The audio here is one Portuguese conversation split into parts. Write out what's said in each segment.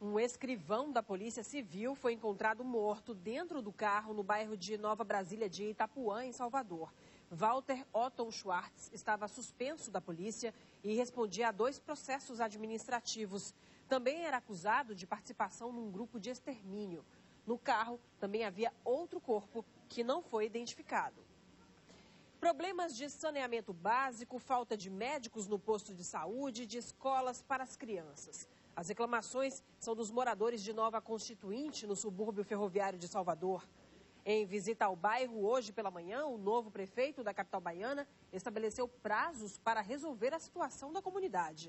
Um escrivão da Polícia Civil foi encontrado morto dentro do carro no bairro de Nova Brasília de Itapuã, em Salvador. Walter Otton Schwartz estava suspenso da polícia e respondia a 2 processos administrativos. Também era acusado de participação num grupo de extermínio. No carro também havia outro corpo que não foi identificado. Problemas de saneamento básico, falta de médicos no posto de saúde e de escolas para as crianças. As reclamações são dos moradores de Nova Constituinte, no subúrbio ferroviário de Salvador. Em visita ao bairro hoje pela manhã, o novo prefeito da capital baiana estabeleceu prazos para resolver a situação da comunidade.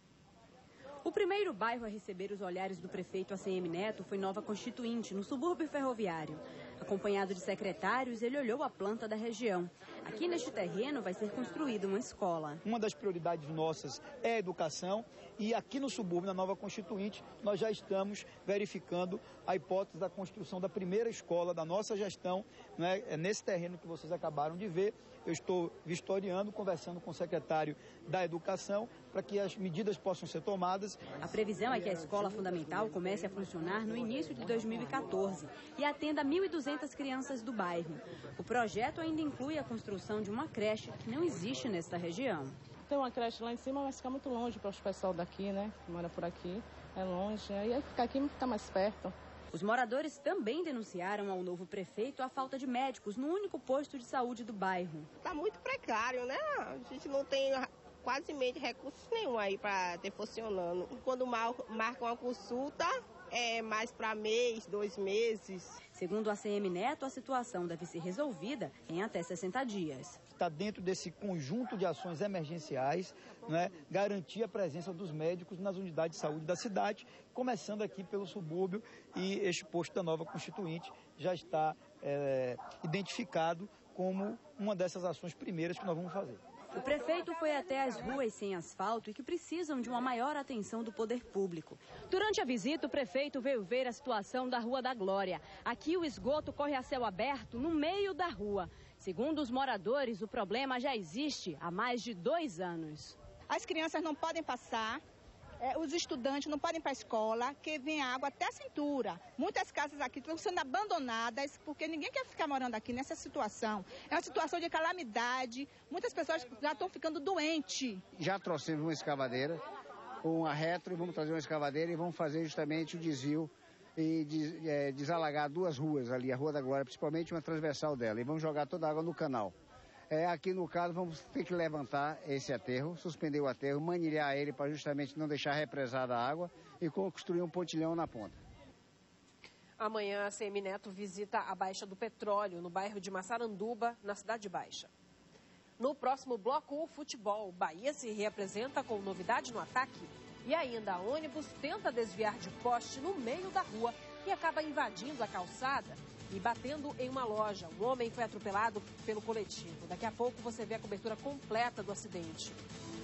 O primeiro bairro a receber os olhares do prefeito ACM Neto foi Nova Constituinte, no subúrbio ferroviário. Acompanhado de secretários, ele olhou a planta da região. Aqui neste terreno vai ser construída uma escola. Uma das prioridades nossas é a educação e aqui no subúrbio, na Nova Constituinte, nós já estamos verificando a hipótese da construção da primeira escola da nossa gestão, né? É nesse terreno que vocês acabaram de ver. Eu estou vistoriando, conversando com o secretário da Educação para que as medidas possam ser tomadas. A previsão é que a escola fundamental comece a funcionar no início de 2014 e atenda 1.200 crianças do bairro. O projeto ainda inclui a construção de uma creche que não existe nesta região. Tem uma creche lá em cima, mas fica muito longe para os pessoal daqui, né? Que mora por aqui, é longe. Aí ficar aqui fica mais perto. Os moradores também denunciaram ao novo prefeito a falta de médicos no único posto de saúde do bairro. Está muito precário, né? A gente não tem quase recursos nenhum aí para ter funcionando. Quando marcam uma consulta, é mais para mês, 2 meses. Segundo a ACM Neto, a situação deve ser resolvida em até 60 dias. Está dentro desse conjunto de ações emergenciais, né, garantir a presença dos médicos nas unidades de saúde da cidade, começando aqui pelo subúrbio, e este posto da Nova Constituinte já está identificado como uma dessas ações primeiras que nós vamos fazer. O prefeito foi até as ruas sem asfalto e que precisam de uma maior atenção do poder público. Durante a visita, o prefeito veio ver a situação da Rua da Glória. Aqui o esgoto corre a céu aberto no meio da rua. Segundo os moradores, o problema já existe há mais de 2 anos. As crianças não podem passar, os estudantes não podem ir para a escola, que vem água até a cintura. Muitas casas aqui estão sendo abandonadas porque ninguém quer ficar morando aqui nessa situação. É uma situação de calamidade, muitas pessoas já estão ficando doentes. Já trouxemos uma escavadeira, uma retro, e vamos trazer uma escavadeira e vamos fazer justamente o desvio e desalagar 2 ruas ali, a Rua da Glória, principalmente uma transversal dela, e vamos jogar toda a água no canal. Aqui no caso vamos ter que levantar esse aterro, suspender o aterro, manilhar ele para justamente não deixar represada a água e construir um pontilhão na ponta. Amanhã a ACM Neto visita a Baixa do Petróleo, no bairro de Massaranduba, na Cidade Baixa. No próximo bloco, o futebol. Bahia se reapresenta com novidade no ataque. E ainda a ônibus tenta desviar de poste no meio da rua e acaba invadindo a calçada e batendo em uma loja. Um homem foi atropelado pelo coletivo. Daqui a pouco você vê a cobertura completa do acidente.